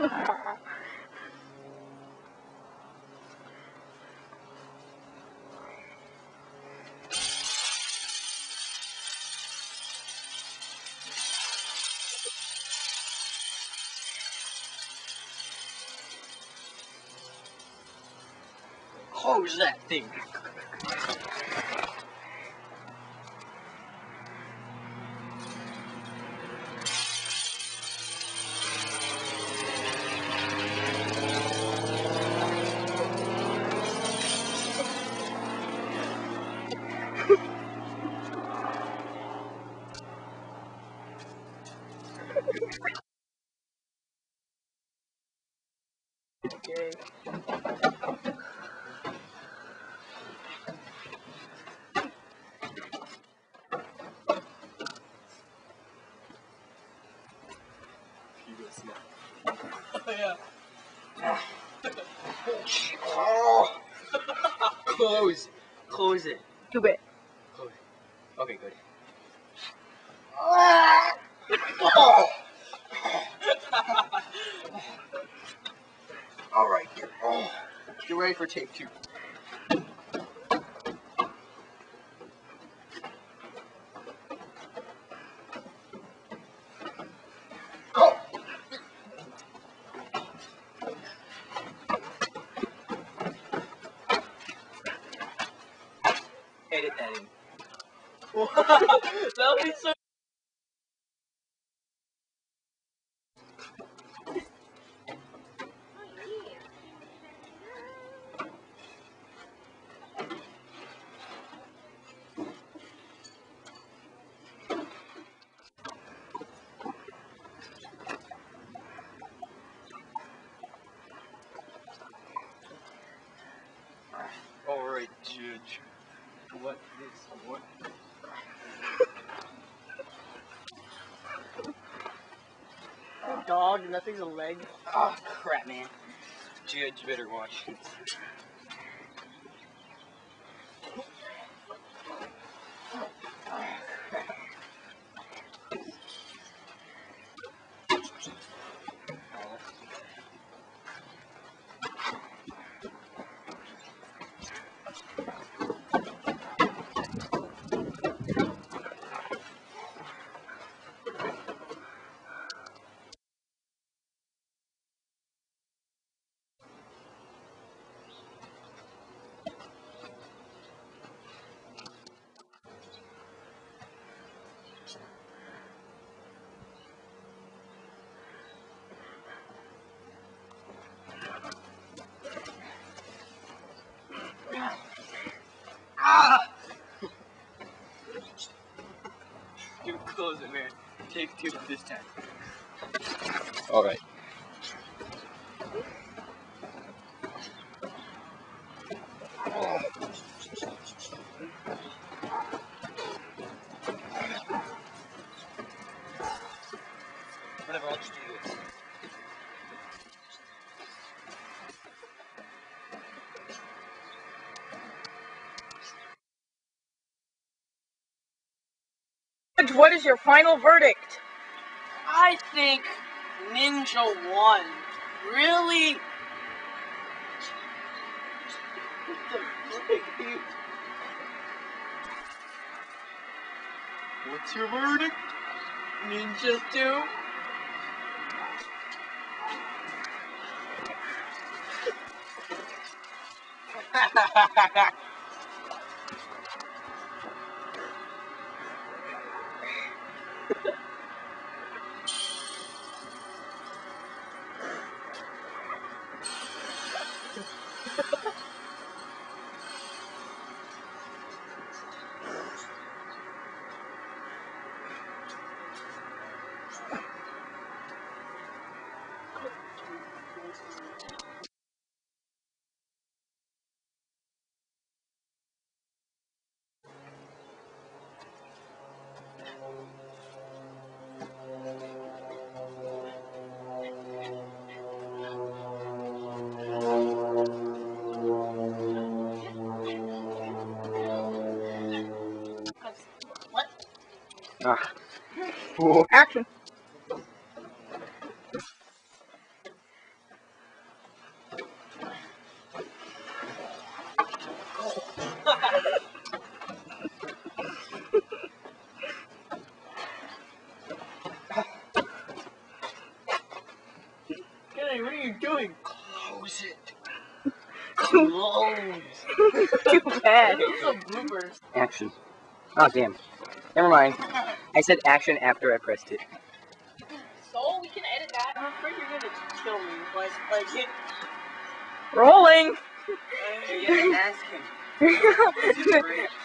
Close that thing. Okay. Oh, yeah. Oh. Close it. Too bad. Close it. Okay, good. Oh. All right, get ready for take 2. Go. Edit that in. That would be so. Alright, Judge. What is what? Dog, nothing's a leg. Oh, crap, man. Judge, you better watch. You close it, man. Take 2 this time. Alright. Whatever, I'll just do this. Judge, what is your final verdict? I think Ninja won. Really? What the frick, dude? What's your verdict? Ninja 2? Action. Danny, what are you doing? Close it. Close. Too bad. Some bloopers. Action. Oh, damn. Never mind. I said action after I pressed it. So we can edit that. I'm afraid you're gonna kill me. Like hit. Rolling. Yeah, ask him.